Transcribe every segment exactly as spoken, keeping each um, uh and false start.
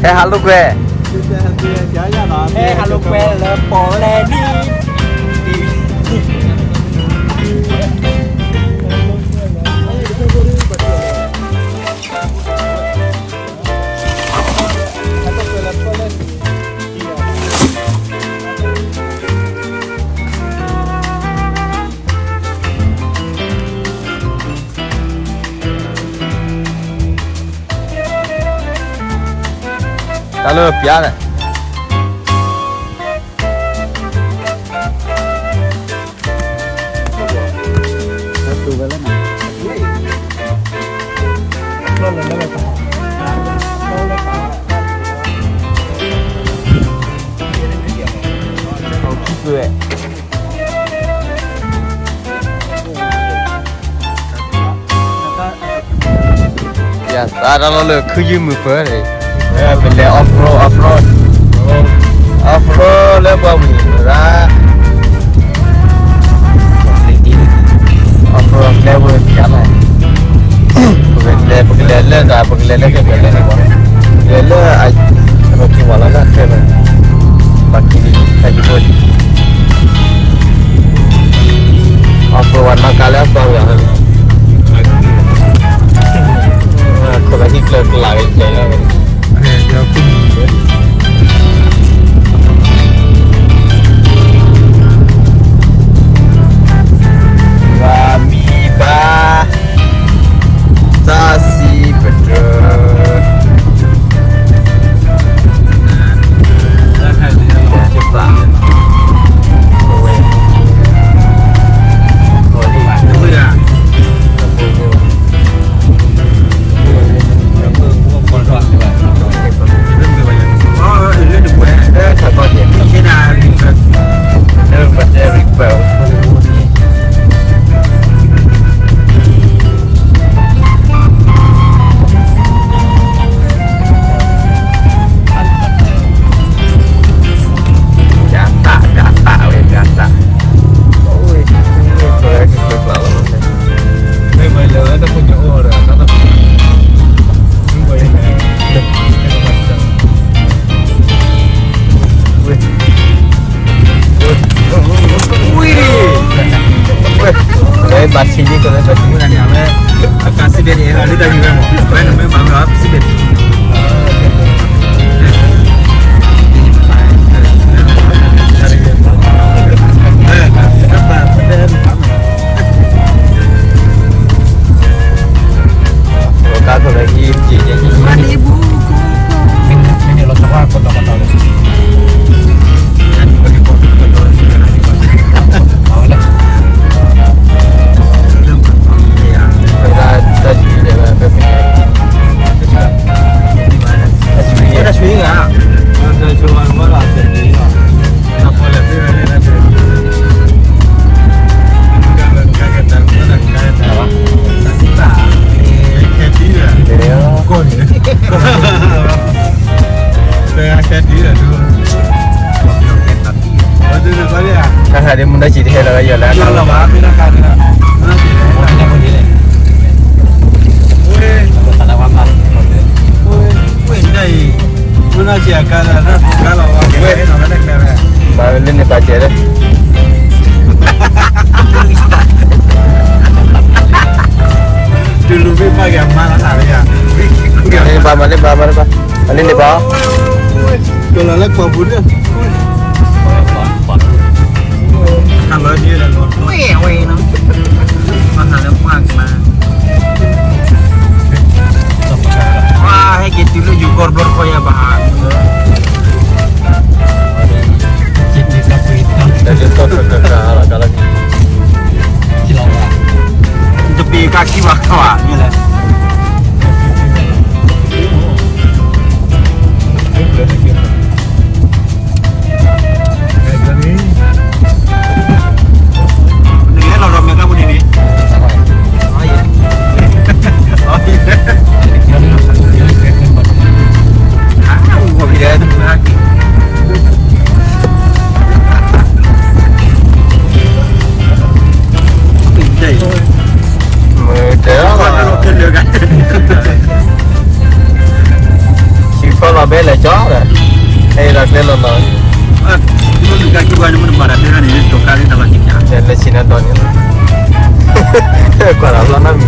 Saya halu gue. Eh halu gue lepole di. Kalau biar. Gue. Ya, tara lalu kuju muper. Eh, beli off road, off road, off road lepas ni, dah. Off road level jalan. Pergi pergi lele, dah pergi lele ke lele ni pun. Lele, kalau kita malah nak kena. Baki ni, lagi pun. Off road warna kala apa yang? Aku lagi keluar keluar je. Wamiba Tasi betul. Coba. Masih ni kalau macam ni ni, ame kasih dia ni, ada dah juga mau. Kau ni memang apa sih dia? Kalau kau lagi jadi ni, ibu. Ini lo semua kau tak tahu. Dia muda jadi hela ya lah. Ya lah, apa nak kau ni? Mana nak boleh? Weh, tak ada apa-apa. Weh, weh ni, mana sih akal ada? Kalau awak weh, nama nak kau? Bawa ni ni baca dah. Dulu ni pagi mana ada ya? Ni bawa ni bawa mana bawa? Ni ni bawa. Kalau nak kau buat. Kalau dia dah luar, weh weh no, mana lemah kena. Wah, hei kita lu juga korbor koya bahan. Jadi tapi itu. Jadi tu tu tu kalau kalau ni. Silawa. Tepi kaki bawah ni lah. Ini kalau orang mereka pun ini. Oh ya. mà bé lại chó rồi hay là lên lần rồi Itu juga kiban mun barat kan ini to kali dalam kita. dan le sini tahun ini kalau lah nami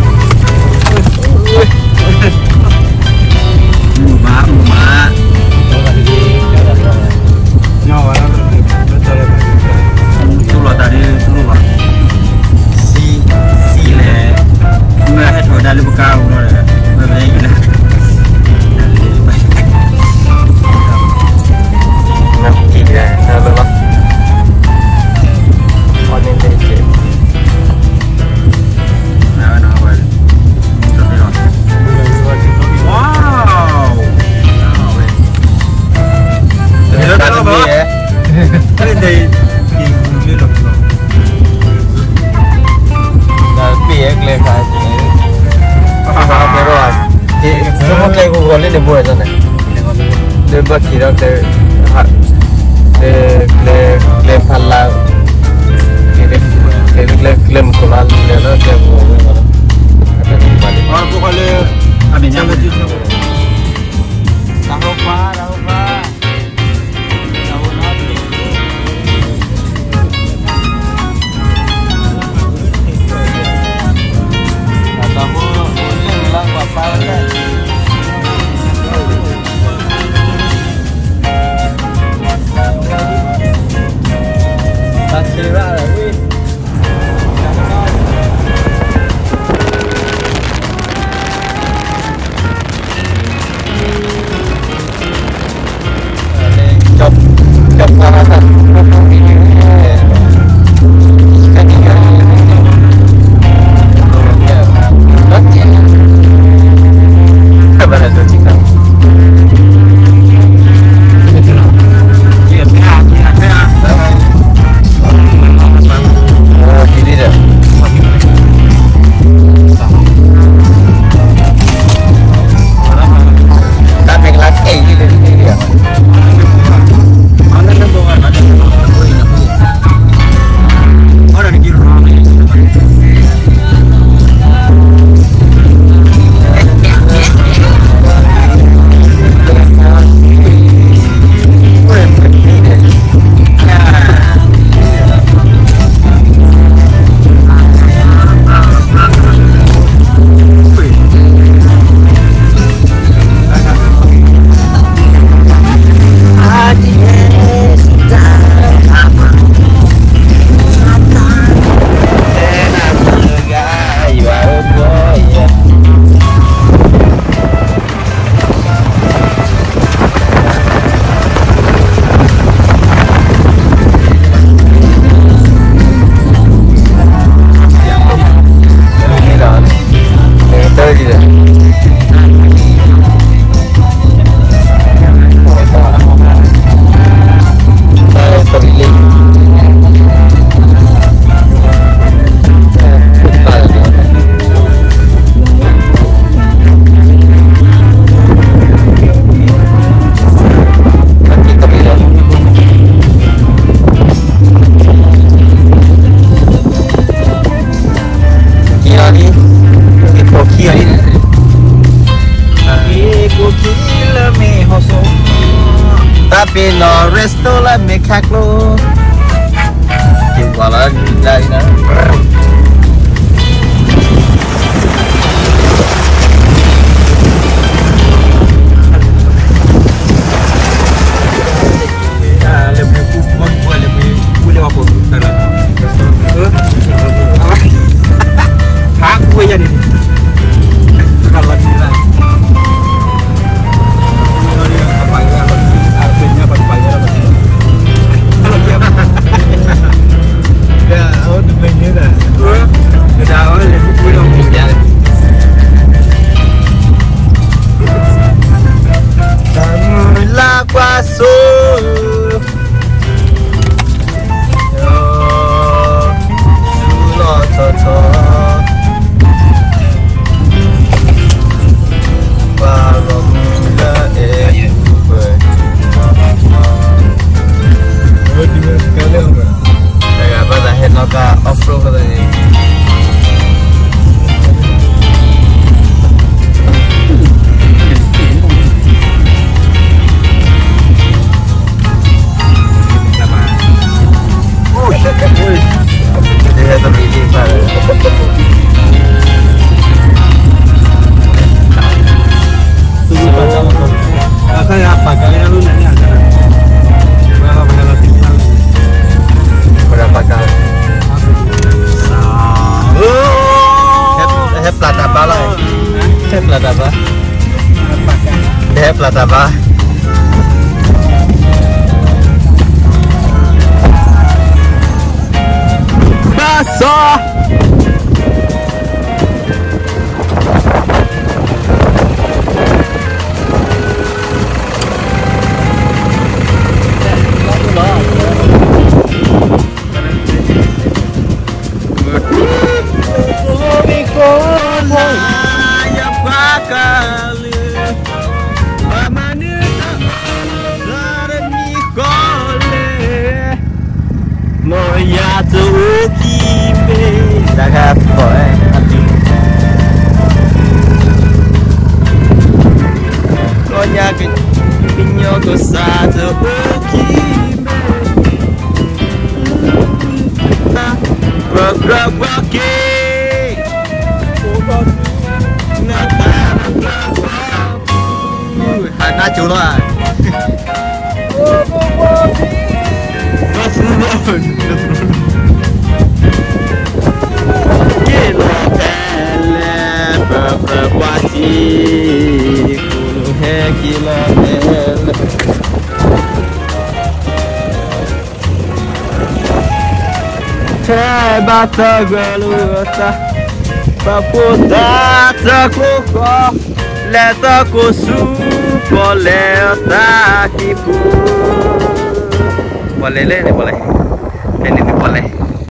Rumah, rumah. Itu loh tadi itu loh. Si si le. Nggak ada coba dari bekau loh. Nggak gila. năm kỳ này sao luôn không con nên để chế Nah, nah, well. Tapi loh. Wow. Jadi lo tahu bahwa kan dari di Google loh. là bia lên phải chỉ vào cái rồi thì số một lên Google lên để mua rồi này để bắt chỉ đó để để để để phần là để để để claim của nó để nó để mua cái đó Oh, pokoknya aminnya betul. tahu apa tahu apa tahu apa kamu boleh bilang apa kan Masih lah, wih. Chop, chop kawasan. Kabar ada cinta. Iya, sehat, sehat, sehat. Oh, gini dah. Tapi lagi gini gini dia. Ada yang bawa, ada yang bawa. Ada di kiri rumah. Tapi no resto lah mekak lo. Gimana lagi nak? Lebih buat lebih boleh apa? Hak gue jadi nih. Kalau tidak. Ya, oh, demikian. have lataba. Baso. Moya tu kime dah apa eh hati Moya ke pinyo ko sa tu kime Rock rock rocky Na ta na Hana chu lo à Kilo pele berperwati Kulu he kilo pele Heba tegeluta Paputa tekuko Leta kusu Poleta kipu Boleh le ni boleh. Ini ni boleh.